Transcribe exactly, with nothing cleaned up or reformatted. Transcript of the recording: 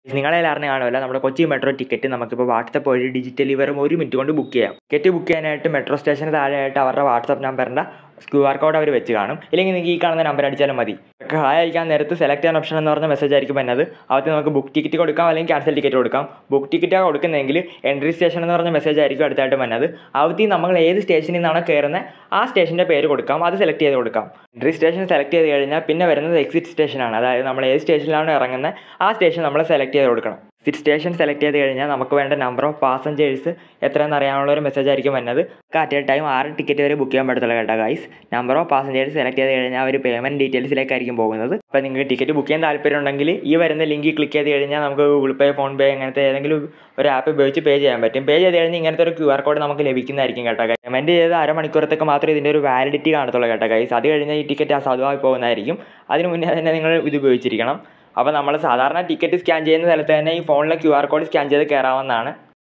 നിങ്ങളെല്ലാവരും കാണുമല്ലോ നമ്മുടെ കൊച്ചി മെട്രോ ടിക്കറ്റ് നമുക്കിപ്പോൾ വാട്സപ്പ് വഴി ഡിജിറ്റലി വെറും ഒരു മിനിറ്റ് കൊണ്ട് ബുക്ക് ചെയ്യാം. ടിക്കറ്റ് ബുക്ക് ചെയ്യാനായിട്ട് മെട്രോ സ്റ്റേഷന് താഴെയായിട്ട് അവരുടെ വാട്സപ്പ് നമ്പറിൻ്റെ ക്യു ആർ കോഡ് അവർ വെച്ച് കാണും. ഇല്ലെങ്കിൽ നിങ്ങൾക്ക് ഈ കാണുന്ന നമ്പർ അടിച്ചാലും മതി. ഹായ് അയക്കാൻ നേരത്ത് സെലക്ട് ചെയ്യാൻ ഓപ്ഷൻ എന്ന് പറഞ്ഞ മെസ്സേജ് ആയിരിക്കും വരുന്നത്. അവർക്ക് നമുക്ക് ബുക്ക് ടിക്കറ്റ് കൊടുക്കാം അല്ലെങ്കിൽ ക്യാൻസൽ ടിക്കറ്റ് കൊടുക്കാം. ബുക്ക് ടിക്കറ്റാണ് കൊടുക്കുന്നതെങ്കിൽ എൻട്രി സ്റ്റേഷൻ എന്ന് പറഞ്ഞ മെസ്സേജ് ആയിരിക്കും അടുത്തായിട്ട് വരുന്നത്. അവർക്ക് നമ്മൾ ഏത് സ്റ്റേഷനിൽ നിന്നാണോ കയറുന്നത് ആ സ്റ്റേഷൻ്റെ പേര് കൊടുക്കാം, അത് സെലക്ട് ചെയ്ത് കൊടുക്കാം. എൻട്രി സ്റ്റേഷൻ സെലക്ട് ചെയ്ത് കഴിഞ്ഞാൽ പിന്നെ വരുന്നത് എക്സിറ്റ് സ്റ്റേഷനാണ്. അതായത് നമ്മൾ ഏത് സ്റ്റേഷനിലാണോ ഇറങ്ങുന്നത് ആ സ്റ്റേഷൻ നമ്മൾ സെലക്ട് ചെയ്ത് കൊടുക്കണം. എക്സിറ്റ് സ്റ്റേഷൻ സെലക്ട് ചെയ്ത് കഴിഞ്ഞാൽ നമുക്ക് വേണ്ട നമ്പർ ഓഫ് പാസഞ്ചേഴ്സ് എത്രയെന്ന് അറിയാനുള്ള ഒരു മെസ്സേജ് ആയിരിക്കും വരുന്നത്. അറ്റ് എ ടൈം ആറ് ടിക്കറ്റ് വരെ ബുക്ക് ചെയ്യാൻ പറ്റത്തുള്ളൂ കേട്ടോ guys. Number of passengers select ചെയ്ത് കഴിഞ്ഞാൽ അവർ പേയ്മെൻറ്റ് ഡീറ്റെയിൽസിലേക്കായിരിക്കും പോകുന്നത്. അപ്പോൾ നിങ്ങൾക്ക് ടിക്കറ്റ് ബുക്ക് ചെയ്യാൻ താല്പര്യം ഉണ്ടെങ്കിൽ ഈ വരുന്ന ലിങ്കിൽ ക്ലിക്ക് ചെയ്ത് കഴിഞ്ഞാൽ നമുക്ക് ഗൂഗിൾ പേ, ഫോൺ പേ അങ്ങനത്തെ ഏതെങ്കിലും ഒരു ആപ്പ് ഉപയോഗിച്ച് പേ ചെയ്യാൻ പറ്റും. പേ ചെയ്ത് കഴിഞ്ഞാൽ ഇങ്ങനത്തെ ഒരു ക്യു ആർ കോഡ് നമുക്ക് ലഭിക്കുന്നതായിരിക്കും കേട്ടോ. പേയ്മെൻറ്റ് ചെയ്ത് അരമണിക്കൂറത്തേക്ക് മാത്രമേ ഇതിൻ്റെ ഒരു വാലിഡിറ്റി കാണത്തുള്ളൂ കേട്ടോ ഗൈസ്. അത് കഴിഞ്ഞാൽ ഈ ടിക്കറ്റ് അസാധുവായി പോകുന്നതായിരിക്കും. അതിന് മുന്നേ തന്നെ നിങ്ങൾ ഇത് ഉപയോഗിച്ചിരിക്കണം. അപ്പോൾ നമ്മൾ സാധാരണ ടിക്കറ്റ് സ്കാൻ ചെയ്യുന്ന സ്ഥലത്ത് തന്നെ ഈ ഫോണിലെ ക്യു ആർ കോഡ് സ്കാൻ ചെയ്ത് കയറാവുന്നതാണ്.